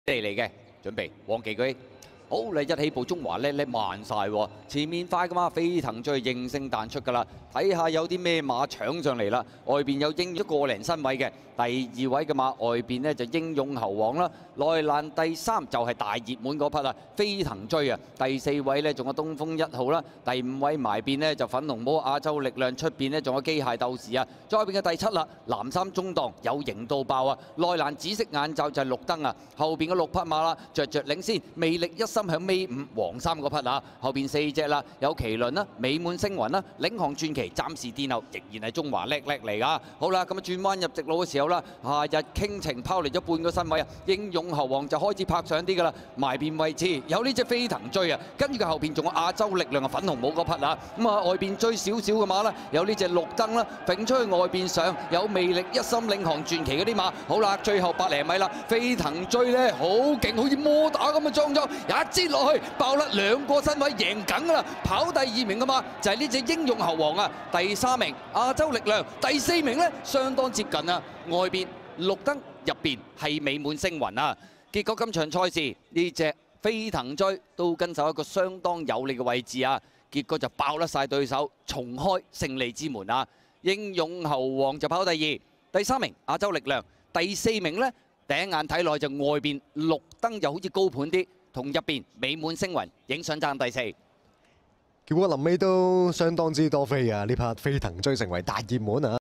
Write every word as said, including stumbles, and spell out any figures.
地嚟嘅，準備黃旗舉。好，你一起步中華叻叻慢晒喎，前面快噶嘛，飛騰追應聲彈出噶啦，睇下有啲咩馬搶上嚟啦。外邊有英一個零身位嘅，第二位嘅馬外邊呢就英勇猴王啦，內欄第三就係大熱門嗰匹啊，飛騰追啊，第四位呢仲有東風一號啦，第五位埋邊呢就粉紅帽亞洲力量，出邊呢仲有機械鬥士啊，再邊嘅第七啦，藍衫中檔有型到爆啊，內欄紫色眼罩就係綠燈啊，後邊嘅六匹馬啦，着着領先，魅力一心響尾五黃衫嗰匹啊，後邊四隻啦，有麒麟啦、美滿星雲啦、領航傳奇，暫時殿後仍然係中華叻叻嚟噶。好啦，咁啊轉彎入直路嘅時候啦，夏日傾情拋離咗半個身位啊，英勇猴王就開始拍上啲噶啦，埋邊位置有呢隻飛騰追啊，跟住佢後邊仲有亞洲力量嘅粉紅帽嗰匹啊，咁啊外邊追少少嘅馬啦，有呢隻綠燈啦，揈出去外邊上有魅力一心領航傳奇嗰啲馬。好啦，最後百零米啦，飛騰追咧好勁，好似摩打咁嘅裝裝，一擠落去爆甩兩個身位贏緊噶啦，跑第二名嘅馬就係呢隻英勇猴王啊，第三名亞洲力量，第四名咧相當接近啊，外邊綠燈入邊係美滿星雲啊。結果今場賽事呢隻飛騰追都跟守一個相當有利嘅位置啊，結果就爆甩晒對手，重開勝利之門啊！英勇猴王就跑第二，第三名亞洲力量，第四名呢，第一眼睇落就外邊綠燈就好似高盤啲，同入邊美滿星雲影相爭第四。 結果臨尾都相當之多飛啊！呢匹飛騰追成為大熱門啊！